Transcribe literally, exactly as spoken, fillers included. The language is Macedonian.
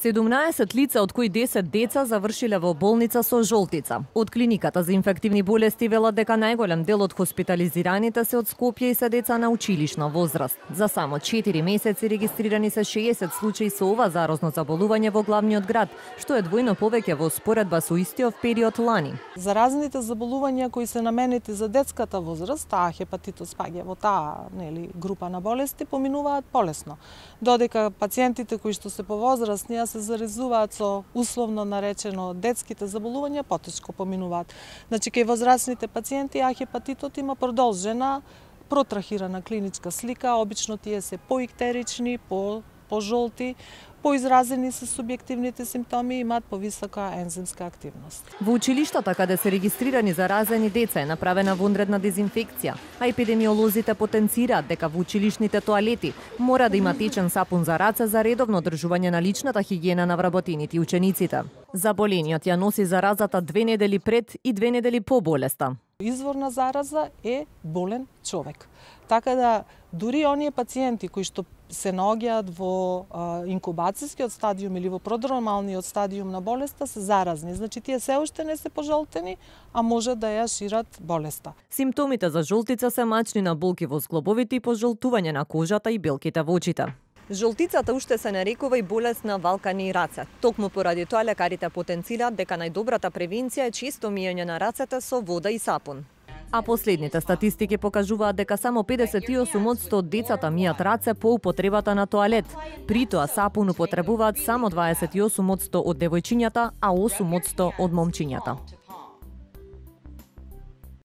седумнаесет лица, од кои десет деца, завршиле во болница со жолтица. Од клиниката за инфективни болести велат дека најголем дел од хоспитализираните се од Скопје и се деца на училишна возраст. За само четири месеци регистрирани се шеесет случаи со ова заразно заболување во главниот град, што е двојно повеќе во споредба со истиот период лани. Заразните заболувања кои се наменети за детската возраст, таа хепатитот спаѓа во таа, нели, група на болести, поминуваат полесно. Додека пациентите кои што се повозрастни се заразуваат со условно наречено детските заболувања, потешко поминуваат. Значи, кај возрастните пациенти а хепатитот има продолжена протрахирана клиничка слика, обично тие се поиктерични, по пожолти, поизразени се субјективните симптоми и имаат повисока ензимска активност. Во училиштата каде се регистрирани заразени деца е направена вонредна дезинфекција, а епидемиолозите потенцираат дека во училишните тоалети мора да има течен сапун за раце за редовно одржување на личната хигиена на вработените и учениците. Заболениот ја носи заразата две недели пред и две недели по болеста. Извор на зараза е болен човек. Така да дури оние пациенти кои што се наоѓаат во а, инкубацијскиот стадиум или во продромалниот стадиум на болеста се заразни. Значи тие се уште не се пожолтени, а може да ја шират болеста. Симптомите за жолтица се мачни на болки во зглобовите и пожолтување на кожата и белките во очите. Жолтицата уште се нарекува и болест на валкани и раце. Токму поради тоа лекарите потенцираат дека најдобрата превенција е често миење на рацете со вода и сапун. А последните статистики покажуваат дека само педесет и осум одсто од децата мијат раце по употребата на тоалет. При тоа сапун употребуваат само дваесет и осум одсто од девојчињата, а осум одсто од момчињата.